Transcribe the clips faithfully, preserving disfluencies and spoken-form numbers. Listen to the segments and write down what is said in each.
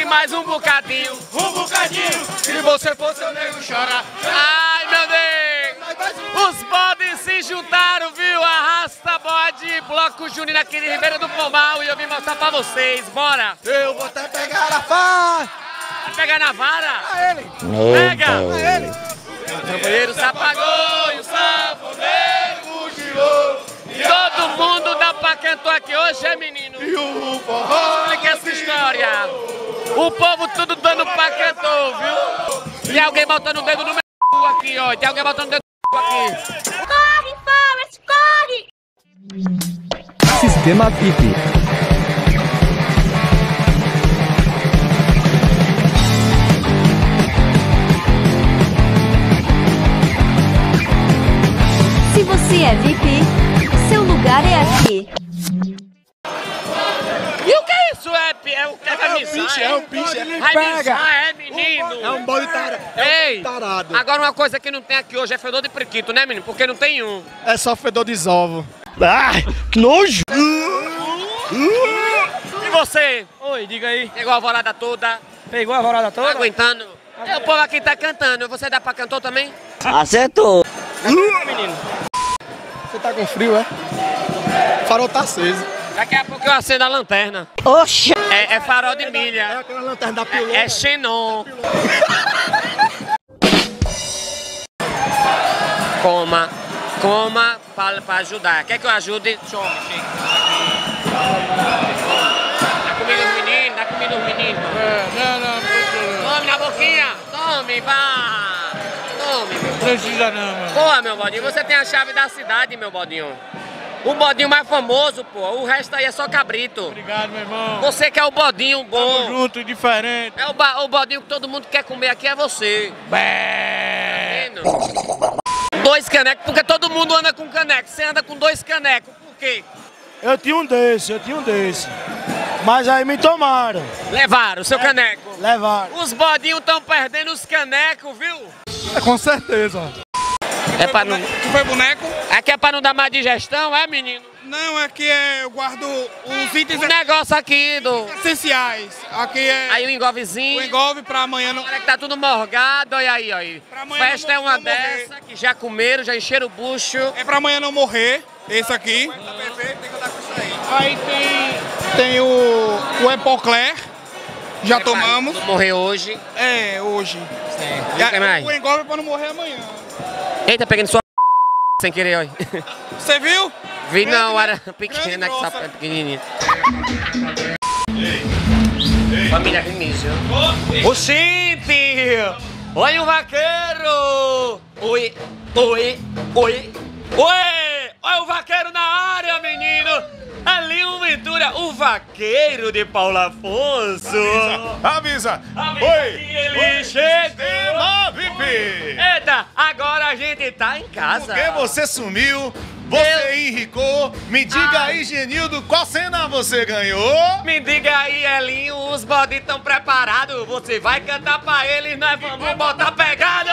mais um bocadinho, um bocadinho. Se você for seu nego chora. Ai, meu Deus! Os bodes se juntaram, viu? Arrasta bode, bloco junino aqui de Ribeira do Pombal. E eu vim mostrar pra vocês, bora! Eu vou até pegar a faca. Vai pegar na vara? A ele. Pega! A ele. O trambolheiro se apagou e o sanfoneiro cochilou. Todo mundo da Paquetô aqui hoje é menino. E o forró. Explica essa história. O povo tudo dando Paquetô, viu? Tem alguém botando o dedo no meu c... aqui, ó. Tem alguém botando o dedo no aqui. Corre, Forrest, corre! Sistema Pipi. Se você é V I P, seu lugar é aqui. E o que é isso? É, é, o que é, É o pinche, é o pinche. Ele pega. é menino. É um bode tarado. Ei, tarado. agora uma coisa que não tem aqui hoje é fedor de periquito, né, menino? Porque não tem um. É só fedor de ovo. Ai, que nojo. E você? Oi, diga aí. Pegou a alvorada toda? Pegou a varada Tá toda? aguentando? É, o povo aqui tá cantando. Você dá pra cantor também? Acertou. Menino. Você tá com frio, é? O farol tá aceso. Daqui a pouco eu acendo a lanterna. Oxa. É, é farol de É milha. aquela lanterna da pilota. É, é xenon. Coma. Coma pra, pra ajudar. Quer que eu ajude? Tome, chega. Dá comida aos meninos, dá comida aos meninos. Não, não, não. Tome na boquinha. Tome, vá. Tome, meu. Não precisa não, mano. Porra, meu bodinho, você tem a chave da cidade, meu bodinho. O bodinho mais famoso, pô. O resto aí é só cabrito. Obrigado, meu irmão. Você que é o bodinho Tamo bom. junto, diferente. É o, ba- o bodinho que todo mundo quer comer aqui é você. Bé. Tá vendo? Dois canecos, porque todo mundo anda com caneco. Você anda com dois canecos, por quê? Eu tinha um desse, eu tinha um desse. Mas aí me tomaram. Levaram o seu caneco. Levaram. Os bodinhos estão perdendo os canecos, viu? É, com certeza. É pra não... Tu foi boneco? Aqui é pra não dar má digestão, é, menino? Não, aqui é, eu guardo os itens O negócio aqui do... essenciais. Aqui é Aí o o engolvezinho. engolve pra amanhã não... Olha que tá tudo morgado, olha aí, olha aí. Pra amanhã Festa não é uma não morrer. dessa, que já comeram, já encheram o bucho. É pra amanhã não morrer, esse aqui. Tá perfeito, tem que andar com isso aí. Aí tem, tem o, o Epocler, já É pra tomamos. não morrer hoje. É, hoje. Certo. E o que mais? O engolve é pra não morrer amanhã. Eita, pegando sua sem querer, olha. Você viu? Vi não, Grande, era pequena, que grossa. só é pequenininha. Família Remígio. Oxente! Olha o vaqueiro! Oi, oi, oi, oi! Olha o vaqueiro na área, menino! Ali o Ventura, o vaqueiro de Paulo Afonso. Avisa! Avisa Oi! que ele chegou! Sistema V I P! Eita, agora a gente tá em casa. Porque você sumiu, você enricou. Me diga Ai. aí, Genildo, qual cena você ganhou? Me diga aí, Elinho, os bodinhos estão preparados? Você vai cantar pra eles, nós vamos botar pegado!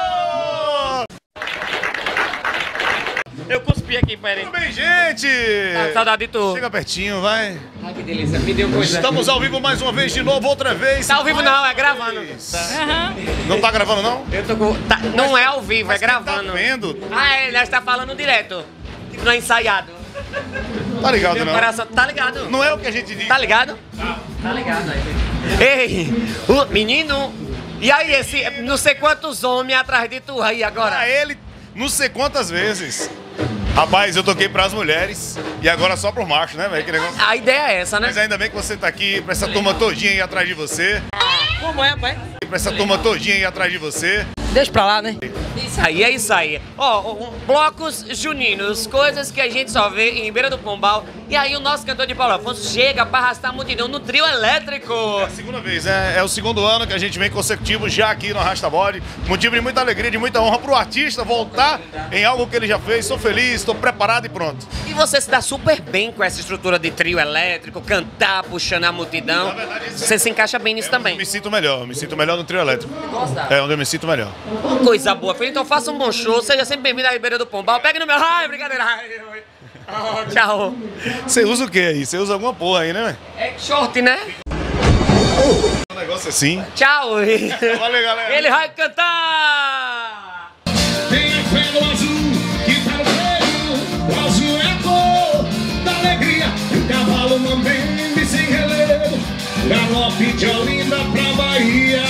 Eu cuspi aqui pra ele. Tudo bem, gente? Tá, saudade de tu. Chega pertinho, vai. Ai, que delícia, me deu coisa. Estamos ao vivo mais uma vez, de novo, outra vez. Tá ao vivo não, é gravando. Não tá gravando, não? Eu tô com... tá, não é ao vivo, é Mas quem gravando. Tá vendo? Ah, é, nós tá falando direto. Tipo, não é ensaiado. Tá ligado, Meu não? coração, tá ligado? Não é o que a gente diz. Tá ligado? Tá ligado aí. Ei, o menino. E aí, esse não sei quantos homens atrás de tu aí agora. Pra ele, não sei quantas vezes. Rapaz, eu toquei pras mulheres e agora só pro macho, né, velho? Que negócio. A ideia é essa, né? Mas ainda bem que você tá aqui, pra essa turma todinha aí atrás de você. Como é, pai? Pra essa turma todinha aí atrás de você. Deixa pra lá, né? Isso aí, é isso aí. Ó, um, blocos juninos, coisas que a gente só vê em Ribeira do Pombal. E aí o nosso cantor de Paulo Afonso chega pra arrastar a multidão no trio elétrico. É a segunda vez, é, é o segundo ano que a gente vem consecutivo já aqui no Arrasta Bode. Motivo de muita alegria, de muita honra pro artista voltar em algo que ele já fez. Sou feliz, estou preparado e pronto. E você se dá super bem com essa estrutura de trio elétrico, cantar, puxando a multidão. Na verdade, isso Você se encaixa bem nisso Eu também. me sinto melhor, me sinto melhor no trio elétrico. Gosta? É onde eu me sinto melhor. Coisa boa, filho. Então faça um bom show, seja sempre bem-vindo à Ribeira do Pombal. Pegue no meu... Ai, brincadeira. Ai, oi. Oh, tchau. Você usa o que aí? Você usa alguma porra aí, né? É short, né? O negócio Nossa, sim. Tchau. Valeu, galera. Ele vai cantar. Tenha fé no azul, que tá no peito. O azul é a cor da alegria. O cavalo mambembe sem relevo. Galope de Olinda pra Bahia.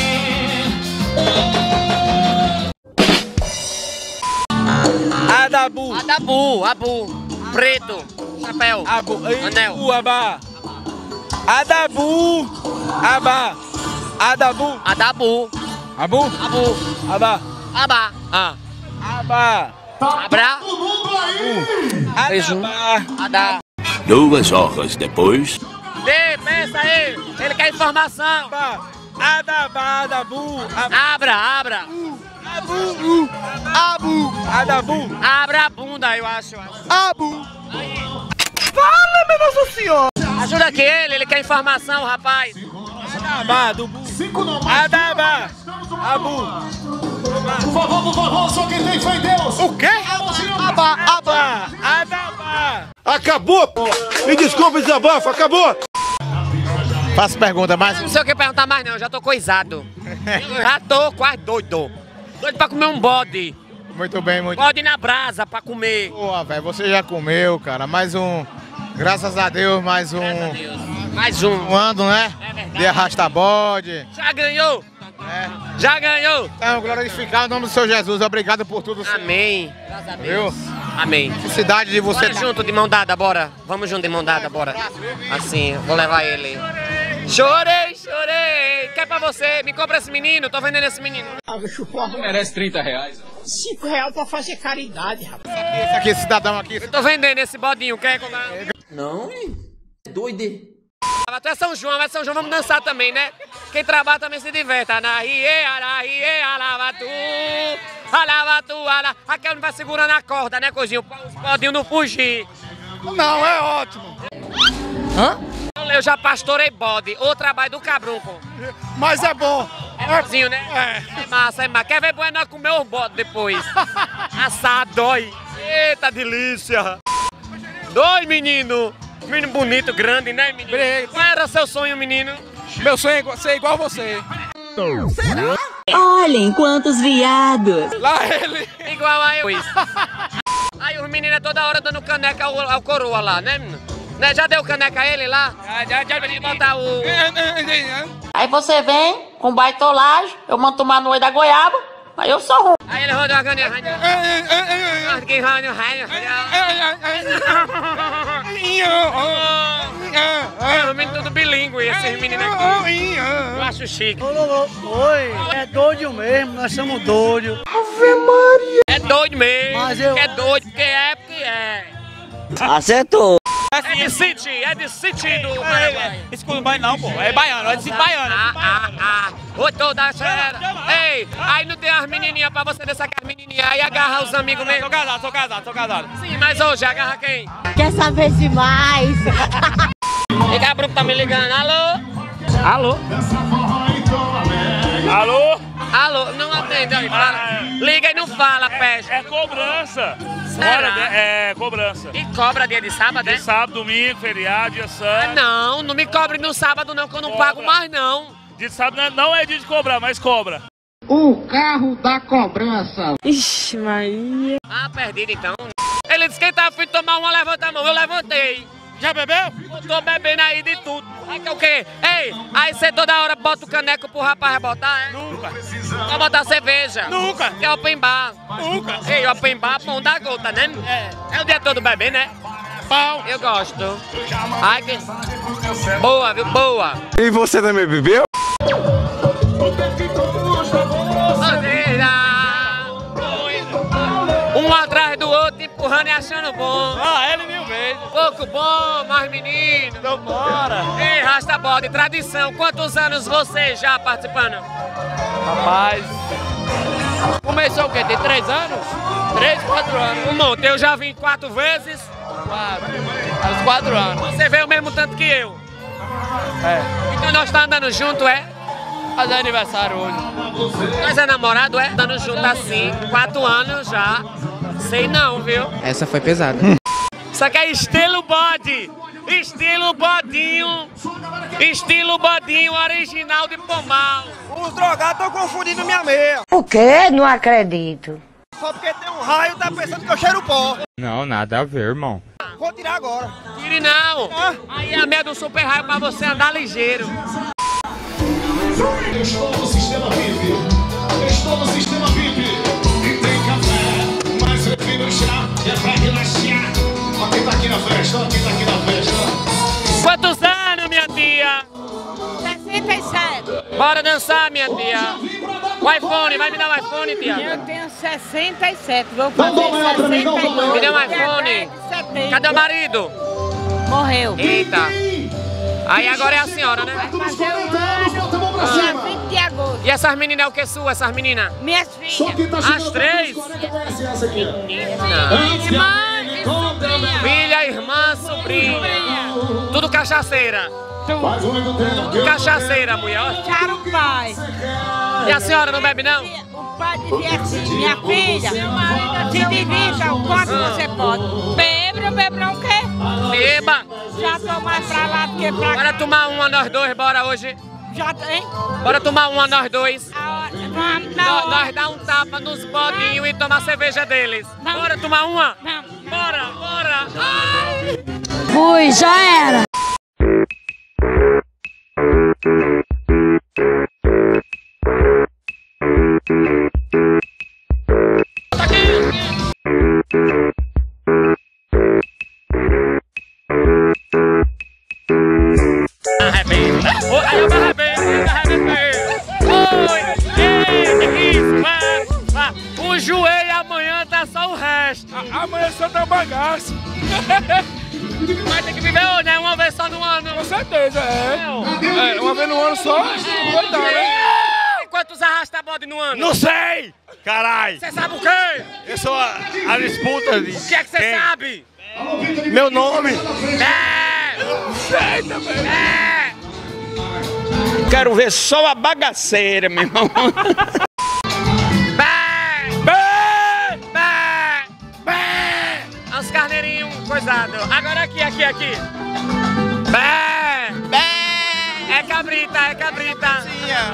Adabu. Adabu, Abu. Preto. Chapéu. Abu. Anel. Abu, Aba. Adabu. Aba. Adabu. Adabu. Abu. Abu. Aba. Aba. Ah. Aba. Abra. Adaba. Adá. Duas horas depois. Dê, pensa aí. Ele quer informação. Aba. Adaba. Adabu. Aba. Abra, abra. Abu. Abu. Adabu. Abra a bunda, eu acho. Abu. Fala, meu Nossa Senhora. Ajuda aqui ele, ele quer informação, rapaz. Adaba. Dubu. Adaba. Abu. Por favor, por favor, só quem tem fé em Deus. O quê? Aba. Aba. Adaba. Acabou, pô. Me desculpe, desabafo, acabou. Faço pergunta, mas... Não sei o que perguntar mais não, eu já tô coisado. Eu já tô quase doido. Doido pra comer um bode. Muito bem, muito Bode na brasa pra comer. boa, velho. Você já comeu, cara. Mais um... Graças a Deus, mais um... Mais um. Um ano, né? É verdade. De arrasta-bode. Já ganhou? É. Já ganhou? Então, glorificar o nome do Senhor Jesus. Obrigado por tudo, Senhor. Amém. Viu? Amém. Felicidade de você... Bora junto de mão dada, bora. Vamos junto de mão dada, bora. Assim, vou levar ele. Chorei, chorei. Quer pra você? Me compra esse menino, tô vendendo esse menino. Merece trinta reais. Cinco reais pra fazer caridade, rapaz. Esse aqui, esse cidadão aqui... Eu tô vendendo esse bodinho, quer comprar? Não, doido. Tu é São João, é São João, vamos dançar também, né? Quem trabalha também se diverte. Anarie, anarie, alavatu, alavatu, ala. Aquele não vai segurando a corda, né, coisinho? Os bodinhos não fugir. Não, é ótimo. Hã? Eu já pastorei bode, o trabalho do cabrunco. Mas é bom. É bonzinho, né? É. É massa, é massa. Quer ver bueno comer os bodes depois? Assado, dói. Eita delícia. Dois, menino. Menino bonito, grande, né, menino? Qual era seu sonho, menino? Meu sonho é ser igual você. Olhem quantos viados. Lá ele. Igual a eu. Aí os meninos é toda hora dando caneca ao, ao coroa lá, né, menino? Né? Já deu caneca a ele lá? Já, já, já. Botar o... Aí você vem com baitolagem, eu mando tomar no olho da goiaba, aí eu sou ruim. Aí ele roda uma caneca. Os meninos tudo bilíngue, esses meninos aqui. Eu acho chique. Oi, é doido mesmo, nós somos doidos. É doido mesmo. Mas eu- É doido, porque é, porque é. Acertou. É de City, é de City do Paraguai. Escuta o banho não, pô. É baiano, é de baiano. Ah, ah, ah. Oi, toda a xera. Ei, aí não tem as menininhas pra você descer com as menininhas. Aí agarra os amigos mesmo. Tô casado, tô casado, tô casado. Sim, mas hoje agarra quem? Quer saber demais? E Gabriel tá me ligando. Alô? Alô? Alô? Alô? Não atende aí, fala. Liga e não fala, peste. É cobrança. Será? Hora de- é cobrança. E cobra dia de sábado, é? Sábado, domingo, feriado, dia Ah, santo. não, não me cobre no sábado não, que eu não Cobra. pago mais não. Dia de sábado não é- não é dia de cobrar, mas cobra. O carro da cobrança. Ixi, Maria. Ah, perdido então. Ele disse que ele tava afim de tomar uma, levanta a mão. Eu levantei. Já bebeu? Eu tô bebendo aí de tudo. Aí que é o quê? Ei, aí você toda hora bota o caneco pro rapaz botar, é? Nunca. Só botar cerveja. Nunca. É open bar. Nunca. Ei, open bar, pão da gota, né? É. É o dia todo bebendo, né? Pau. Eu gosto. Ai, que... Boa, viu? Boa. E você também bebeu? Um atrás do outro, empurrando e achando bom. Ah, ele mil vezes. Pouco bom, mas menino. Então bora. Ei, rasta bode, tradição. Quantos anos você já participando? Rapaz. Começou o quê? Tem três anos? Três, quatro anos. Um monte, eu já vim quatro vezes. Quatro. Aos quatro anos. Você veio o mesmo tanto que eu. É. Então nós tá andando junto, é? Fazer aniversário hoje. Nós é namorado, é? Andando junto assim, quatro anos já. Sei não, viu? Essa foi pesada. Isso aqui é estilo bode. estilo bodinho, estilo bodinho original de Pomal. Os drogados estão confundindo minha meia. O quê? Não acredito. Só porque tem um raio, tá pensando que eu cheiro pó. Não, nada a ver, irmão. Vou tirar agora. Tire não. Ah. Aí é a meia do super raio pra você andar ligeiro. Eu estou no sistema V I P. Eu estou no sistema V I P. E tem café, mas eu prefiro chá. É pra relaxar. Ó quem tá aqui na festa, ó quem tá aqui na festa. Quantos anos, minha tia? sessenta e sete. Bora dançar, minha tia. O iPhone, vai me dar o iPhone, tia. Eu tenho sessenta e sete, vou fazer sessenta e nove. Me dê um iPhone. Cadê o marido? Morreu. Eita. Aí agora é a senhora, né? Vai fazer um ano, dia vinte de agosto. E essas meninas é o que sua, essas meninas? Minhas filhas. As três? Irmã e sobrinha. Filha, irmã, sobrinha. Tudo cachaceira. Tudo cachaceira, mulher. Deixaram o pai. E a senhora não bebe, não? O pai dizia assim, minha filha, se divirta o quanto você pode. Bebe, não bebe não, o quê? Beba. Já tô mais pra lá do que pra cá. Bora tomar uma nós dois, bora hoje. Já tem? Bora tomar uma nós dois. Vamos, Nós, nós dá um tapa nos bodinhos e tomar cerveja deles. Bora tomar uma? Bora, bora. Ai. Fui, já era. Arrebenta. Aí eu me arrebento, eu me arrebentei. Oi, que isso, vai, vai. O joelho amanhã tá só o resto. A, amanhã só tá bagaço. Vai ter que viver hoje, né? Uma vez só no ano. Com certeza, é. É, uma vez no ano só, vai dar, né? Quantos arrasta-bode no ano? Não sei! Carai! Você sabe o quê? Eu sou a, a disputa de... O que é que você sabe? Meu nome? É! Não sei também. É! Quero ver só a bagaceira, meu irmão. Bé! Bé! Bé! Bé! Os carneirinhos coisados. Agora aqui, aqui, aqui. Bé! Bé! É cabrita, é cabrita.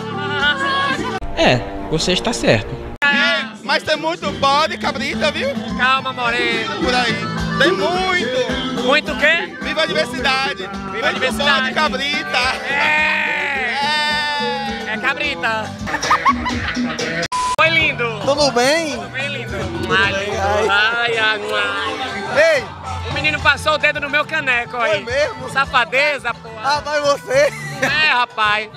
É, você está certo. É. Mas tem muito bode, cabrita, viu? Calma, moreno. Por aí. Tem muito. Muito o quê? Viva a diversidade. Viva a diversidade. Bode, cabrita. É! É, é cabrita. Foi lindo. Tudo bem? Tudo bem, lindo. Ai, ai, ai, ai. Ei! O menino passou o dedo no meu caneco aí. Foi mesmo? Safadeza, porra. Ah, vai você. É, rapaz.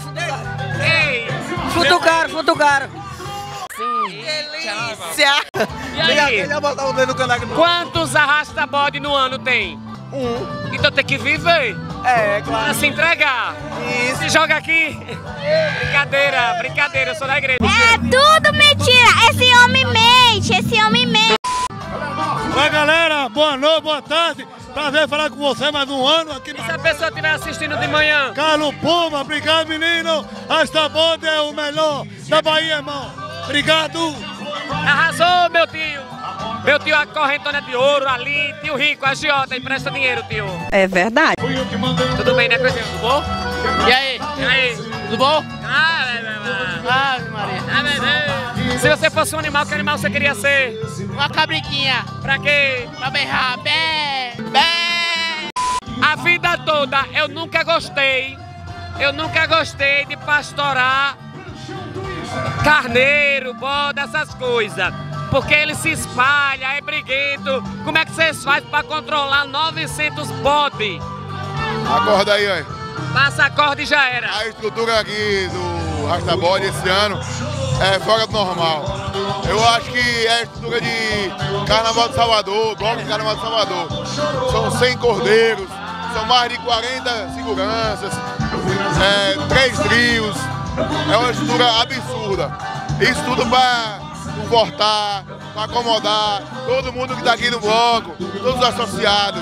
Ei! Futucaram, futucaram. Sim. Delícia. E aí? Ele já botar o dedo no caneco. Quantos arrasta-bode no ano tem? Um. Então tem que viver. É, claro. Pra se entregar. Isso. Se joga aqui. Brincadeira, brincadeira, eu sou da igreja. É tudo mentira. Esse homem mente, esse homem mente. Oi, galera. Boa noite, boa tarde. Prazer falar com você mais um ano aqui E se a pessoa estiver assistindo de manhã? Carlos Puma, obrigado, menino. Esta banda é o melhor da Bahia, irmão. Obrigado. Arrasou, meu tio. Meu tio, a correntona de ouro ali. Tio rico, agiota, empresta dinheiro, tio. É verdade. Tudo bem, né, coisinha? Tudo bom? E aí? E aí? Tudo bom? Ah, meu irmão. Ah, Maria. Ah, meu Deus. Se você fosse um animal, que animal você queria ser? Uma cabritinha. Pra quê? Pra berrar. Bé! Bé! A vida toda eu nunca gostei, eu nunca gostei de pastorar carneiro, bode, essas coisas. Porque ele se espalha, é briguento. Como é que vocês fazem para controlar novecentos bodes? Acorda aí, ó. Passa a corda e já era. A estrutura aqui do Rastabode esse ano é fora do normal. Eu acho que é a estrutura de Carnaval de Salvador, bloco de Carnaval de Salvador. São cem cordeiros, são mais de quarenta seguranças, é, três trios. É uma estrutura absurda. Isso tudo para confortar, para acomodar todo mundo que está aqui no bloco, todos os associados.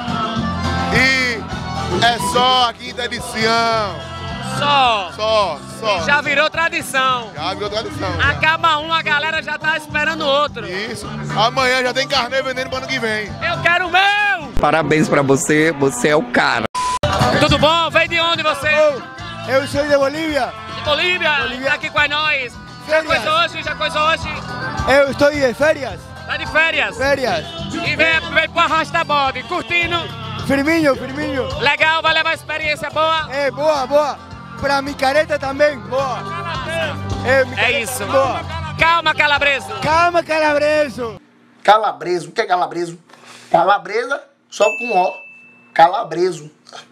E é só a quinta edição. Só. Só, só. Já virou tradição. Já virou tradição. Já. Acaba um, a galera já tá esperando o outro. Isso. Amanhã já tem carneiro vendendo para ano que vem. Eu quero o meu! Parabéns pra você, você é o cara. Tudo bom? Vem de onde você? Eu sou de Bolívia. De Bolívia? Bolívia. Tá aqui com nós. Já Férias. coisou hoje? Já coisou hoje? Eu estou de férias. Tá de férias? Férias. E vem, vem pro arrasta-bode, curtindo? Firminho, firminho. Legal, vai levar experiência boa? É, boa, boa. Pra micareta também, boa. É, micareta, É isso. boa. Calma, calabreso. Calma, calabreso. Calabreso, o que é calabreso? Calabresa, só com O. Calabreso.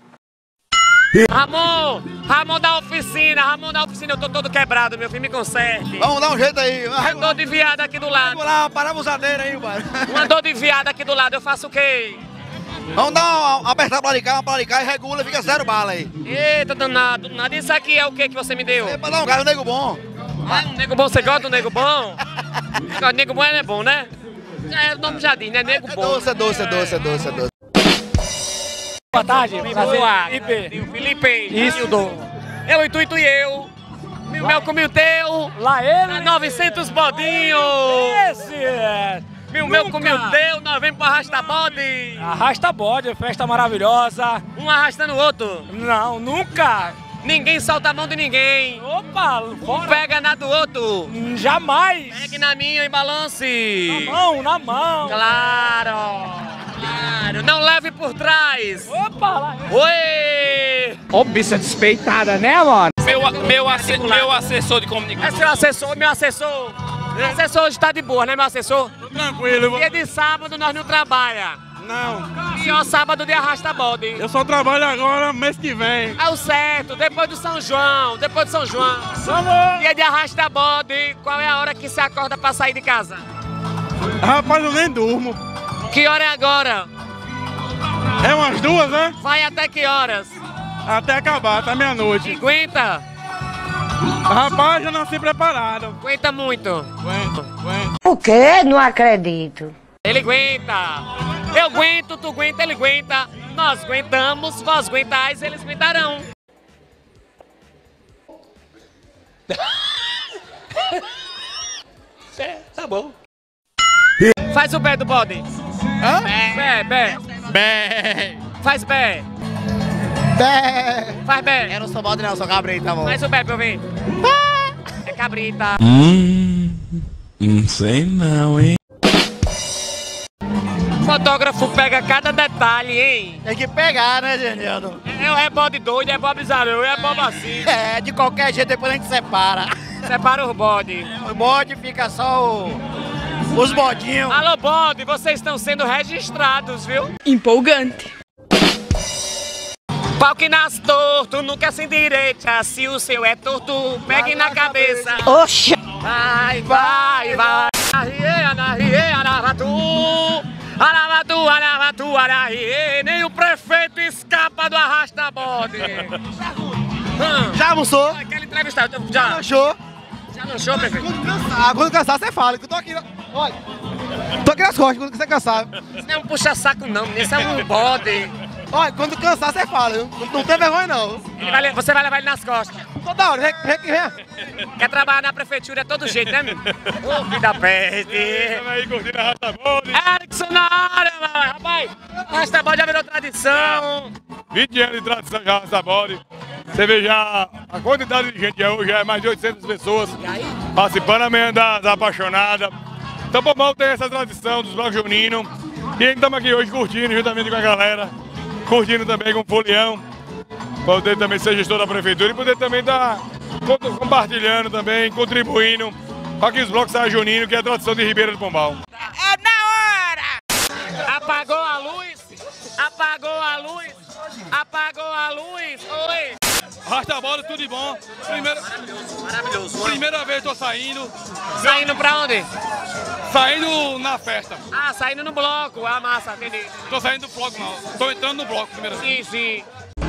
Ramon, Ramon da oficina, Ramon da oficina, eu tô todo quebrado, meu filho, me conserte. Vamos dar um jeito aí. Uma dor de viado aqui do lado. Vamos lá, parar a usadeira aí, mano. Uma dor de viado aqui do lado, eu faço o quê? Vamos dar uma, apertar pra cá, uma pra cá e regula, fica zero bala aí. Eita, danado, nada. Isso aqui é o que que você me deu? É pra dar um cara, um nego bom. Ah, um nego bom, você gosta do nego bom? Gosta de nego bom é bom, né? É, o nome já diz, né? Nego É bom. doce, é doce, é doce, é doce, é doce. Boa tarde, Felipe. O Felipe. Isso. Eu, intuito e eu. Meu mel com o teu. Lá ele. novecentos bodinhos. Esse é. Meu mel com o teu, nós vamos pro arrasta-bode. Arrasta-bode, festa maravilhosa. Um arrastando o outro. Não, nunca. Ninguém solta a mão de ninguém. Opa, Um pega na do outro. Jamais. Pegue na minha e balance. Na mão, na mão. Claro. Claro. Não leve por trás. Opa, lá. Oi. Ô, bicha despeitada, né, mano? Meu, meu, asse, meu assessor de É comunicação. seu assessor, meu assessor. Meu assessor hoje tá de boa, né, meu assessor? Tranquilo. Dia de sábado nós não trabalha. Não. E ó, sábado de arrasta-bode. Eu só trabalho agora, mês que vem. É o certo, depois do São João, depois do São João. Vamos. Dia de arrasta-bode, qual é a hora que você acorda pra sair de casa? Rapaz, eu nem durmo. Que hora é agora? É umas duas, né? Vai até que horas? Até acabar, até meia-noite. Aguenta? Rapaz, eu nasci preparado. Aguenta muito. Aguento, aguento. O quê? Não acredito. Ele aguenta. Eu aguento, tu aguenta, ele aguenta. Nós aguentamos, vós aguentais, eles aguentarão. É, tá bom. Faz o bé do bode. Hã? Bé, bé. Bé. Faz bé. Bé. Faz bé. Eu não sou bode não, sou cabrito, tá bom. Faz o bé pra eu ver. É cabrita. Hum, não sei não, hein? O fotógrafo pega cada detalhe, hein? Tem que pegar, né, Geniano? É, é bode doido, é bob zarou, é bob assim. É, de qualquer jeito depois a gente separa. Separa os bode. O bode fica só o... os bodinhos. Alô, bode, vocês estão sendo registrados, viu? Empolgante. Pau que nasce torto, nunca se endireita. Se o seu é torto, pegue na cabeça. Oxa. Vai, vai, vai. Arrie, anarrie, aravatu. Aravatu, aravatu, ararrie. Nem o prefeito escapa do arrasta-bode. Hum. Já almoçou? Aquela entrevista, já. Achou? Já lanchou, prefeito? Quando cansar, quando cansar você fala, que eu tô aqui, olha. Tô aqui nas costas, quando você cansar. Isso não é um puxa-saco não, isso é um bode. Olha, quando cansar você fala, viu? Não, não tem vergonha não. Ele vai, você vai levar ele nas costas. Toda hora, vem, vem, vem. Quer trabalhar na prefeitura é todo jeito, né, meu? Ô, filho da peste. Estamos aí curtindo a arrasta-bode. Erickson na área, mano. Rapaz, arrasta-bode já virou tradição. vinte anos de tradição de arrasta-bode. Você vê já a quantidade de gente hoje, já é mais de oitocentas pessoas participando mesmo das apaixonadas. Então, Pombal tem essa tradição dos blocos juninos. E estamos aqui hoje curtindo juntamente com a galera, curtindo também com o Folião, poder também ser gestor da prefeitura e poder também estar compartilhando também, contribuindo para que os blocos saiam juninos, que é a tradição de Ribeira do Pombal. É na hora! Apagou a luz, apagou a luz, apagou a luz, oi! Arrasta-bode, tudo de bom. Primeira, Maravilhoso, maravilhoso. primeira vez tô saindo. Saindo pra onde? Saindo na festa. Ah, saindo no bloco, ah, massa, entendi. Tô saindo do bloco não, tô entrando no bloco primeira vez. Sim, sim.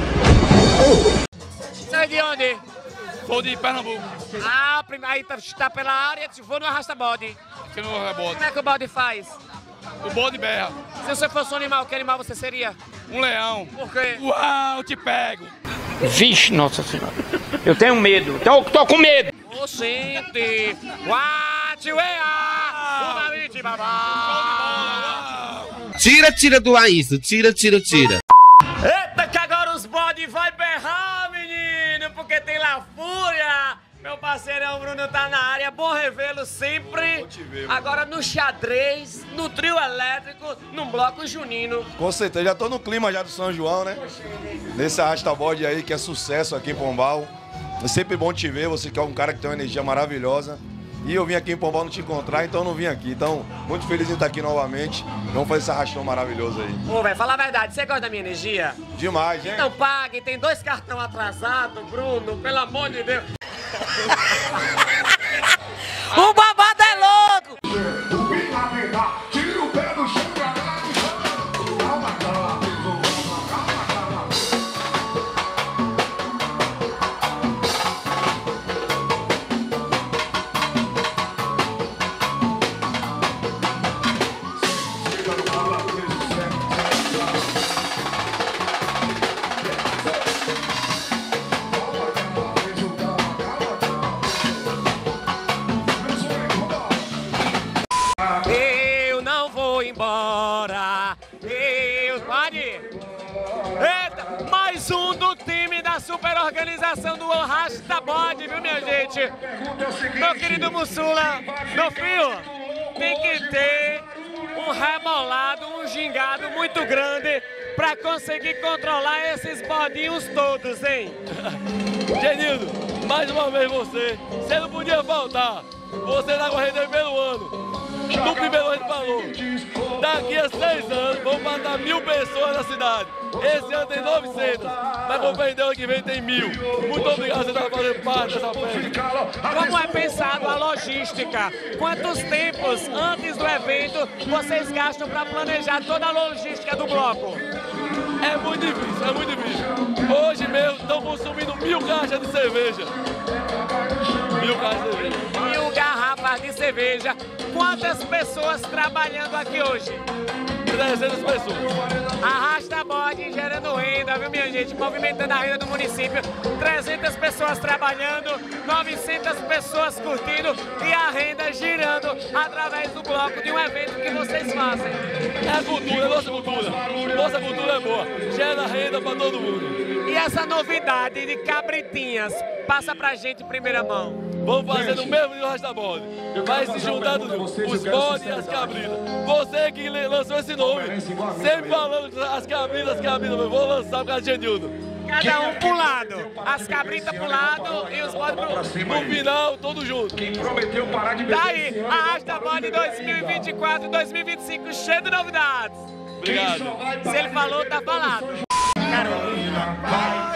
Sai de onde? Sou de Pernambuco. Ah, aí tá, tá pela área, se for no arrasta-bode. Aqui no rebote. Como é que o bode faz? O bode berra. Se você fosse um animal, que animal você seria? Um leão. Por quê? Uau, te pego. Vixe, nossa senhora. Eu tenho medo. Tô, tô com medo. Ô, gente. What you are? Uma babá. Tira, tira do ar isso. Tira, tira, tira. Eita, que agora os bode vai berrar, menino, porque tem lá fúria. Meu parceirão Bruno tá na área, bom revê-lo sempre. Agora no xadrez, no trio elétrico, num bloco junino. Com certeza, já tô no clima já do São João, né? Nesse arrasta-bode aí que é sucesso aqui em Pombal. É sempre bom te ver, você que é um cara que tem uma energia maravilhosa. E eu vim aqui em Pombal não te encontrar, então eu não vim aqui. Então, muito feliz em estar aqui novamente. Vamos fazer esse arrastão maravilhoso aí. Ô, velho, fala a verdade, você gosta da minha energia? Demais, hein? Então pague, tem dois cartões atrasados, Bruno, pelo amor de Deus. O babado é louco! Tira o pé do chão, eu não vou embora. Eu... Pode. Eita, mais um do time da super organização do Arrasta-Bode, viu, minha gente? Meu querido Mussula, meu filho, tem que ter um rebolado, um gingado muito grande pra conseguir controlar esses bodinhos todos, hein? Genildo, mais uma vez você, você não podia faltar. Você tá correndo aí pelo ano. No primeiro ano falou, daqui a seis anos vão matar mil pessoas na cidade. Esse ano tem novecentos, mas vou perder o ano que vem tem mil. Muito obrigado por estar fazendo parte dessa festa. Como é pensado a logística? Quantos tempos antes do evento vocês gastam para planejar toda a logística do bloco? É muito difícil, é muito difícil. Hoje mesmo estão consumindo mil caixas de cerveja. Mil caixas de cerveja. Mil garrafas de cerveja. Quantas pessoas trabalhando aqui hoje? trezentas pessoas. Arrasta-bode gerando renda, viu, minha gente? Movimentando a renda do município. trezentas pessoas trabalhando, novecentas pessoas curtindo e a renda girando através do bloco de um evento que vocês fazem. É a cultura, é nossa cultura. Nossa cultura é boa. Gera renda para todo mundo. E essa novidade de cabritinhas, passa pra gente em primeira mão. Vamos fazer no mesmo nível Arrasta-bode. Vai se juntar os bodes e as cabritas. Você que lançou esse nome, sempre falando as cabritas, as cabritas, eu vou lançar por causa de Genildo. Cada um pro lado, as cabritas pro lado e os bodes pro... No final, todos juntos. Quem prometeu parar de beber. Daí, Arrasta-bode dois mil e vinte e quatro, dois mil e vinte e cinco, cheio de novidades. Obrigado. Se ele falou, tá falado. Carolina, vai,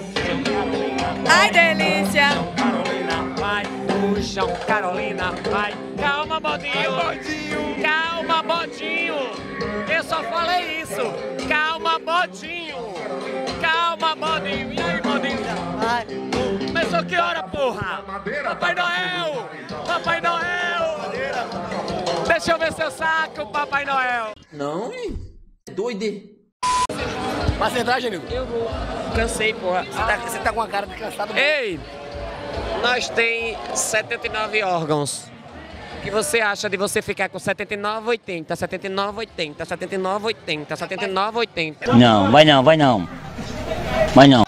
ai, delícia. Carolina, vai, puxão, Carolina, vai. Calma, bodinho. bodinho. Calma, bodinho. Eu só falei isso. Calma, bodinho. Calma, bodinho. E aí, bodinho? Vai. Começou que hora, porra? Papai Noel. Papai Noel. Deixa eu ver seu saco, Papai Noel. Não, doide. Passa entrar, Genildo? Eu vou. Cansei, porra. Você tá, você tá com a cara de cansado. Ei, nós tem setenta e nove órgãos. O que você acha de você ficar com setenta e nove, oitenta, setenta e nove, oitenta, setenta e nove, oitenta, setenta e nove, oitenta? Não, vai não, vai não. Vai não.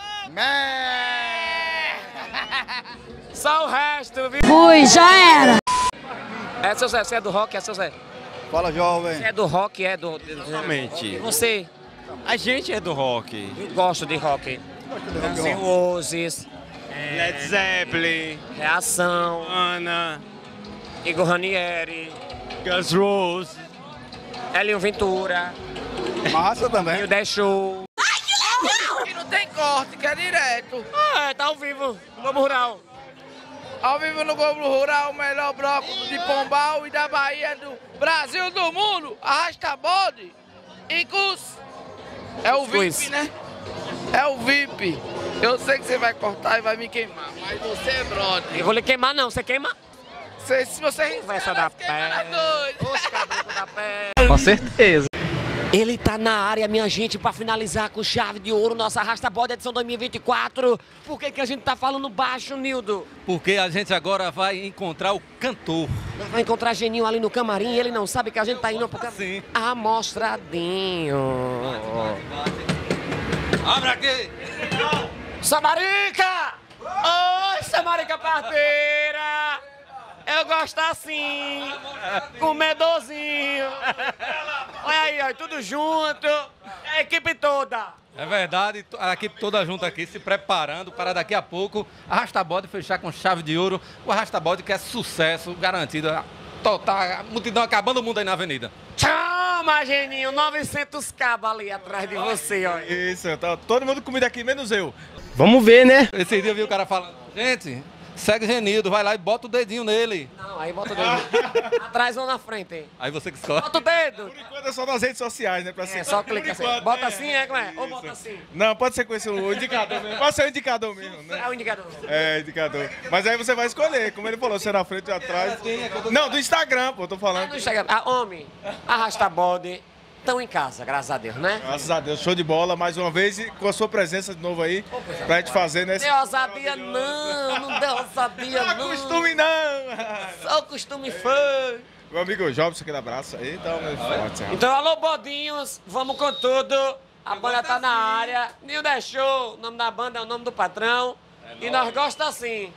Só o resto, viu? Fui, já era. É, seu Zé, você é do rock, é, seu Zé? Fala, jovem. Você é do rock, é do... Exatamente. E você? A gente é do rock. Eu gosto de rock. Guns N' Roses, é... Led Zeppelin, Reação, Ana, Igor Ranieri, Guns Roses, Elinho Ventura, Massa também. E o The Show. Ai, que legal! E não tem corte, que é direto. Ah, é, tá ao vivo, Globo Rural. Ao vivo no Globo Rural, o melhor bloco de Pombal e da Bahia, do Brasil, do mundo. Arrasta-bode e Cus. É o V I P, né? É o V I P. Eu sei que você vai cortar e vai me queimar, mas você é brother. Eu vou lhe queimar não, você queima? Se, se você conversa da pé. Os cabritos da pé. Com certeza. Ele tá na área, minha gente, pra finalizar com chave de ouro, nossa Arrasta-Bode edição dois mil e vinte e quatro. Por que que a gente tá falando baixo, Nildo? Porque a gente agora vai encontrar o cantor. Vai encontrar Geninho ali no camarim e ele não sabe que a gente tá indo pro camarim. Sim. Amostradinho. Abre aqui! Samarica! Oi, Samarica parteira! Eu gosto assim, com medorzinho. Olha aí, ó, tudo junto, a equipe toda. É verdade, a equipe toda junto aqui, se preparando para daqui a pouco Arrasta-Bode fechar com chave de ouro. O Arrasta-Bode que é sucesso garantido. Total, a multidão acabando o mundo aí na avenida. Chama, Geninho, novecentos cabos ali atrás de você, ó. Isso, tá todo mundo comida aqui, menos eu. Vamos ver, né? Esse dia eu vi o cara falando, gente, segue Genildo, vai lá e bota o dedinho nele. Não, aí bota o dedo. Atrás ou na frente, hein? Aí você que escolhe. Bota o dedo. Por enquanto é só nas redes sociais, né? Pra É, ser... só clica assim. enquanto, Bota é. assim, é, como é? Ou bota assim. Não, pode ser com esse o indicador mesmo. Pode ser o indicador mesmo, né? É o indicador. É, indicador. Mas aí você vai escolher, como ele falou, se é na frente ou atrás. Não, do Instagram, pô, tô falando. No Instagram. Ah, homem, Arrasta-Bode, estão em casa, graças a Deus, né? Graças a Deus, show de bola, mais uma vez, e com a sua presença de novo aí, pra gente fazer, né? Deu ousadia não, não deu ousadia não. Não costume não! Só o costume foi. Meu amigo Jobson, aquele abraço aí, então, meu forte. Então, alô, bodinhos, vamos com tudo. A banda tá na área. Nildo é show, o nome da banda é o nome do patrão. E nós gostamos assim.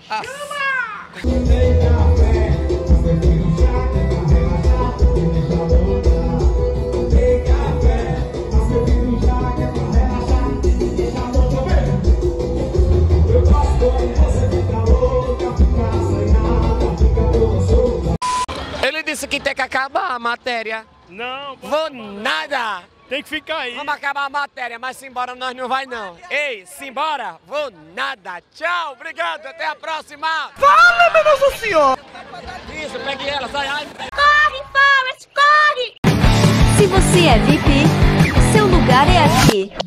Ele disse que tem que acabar a matéria. Não, vou nada. Tem que ficar aí. Vamos acabar a matéria, mas simbora nós não vai não. Ei, simbora, vou nada. Tchau, obrigado, até a próxima. Fala, meu Nosso Senhor! Isso, pegue ela, sai, ai. Corre, Forrest, corre! Se você é V I P, seu lugar é aqui.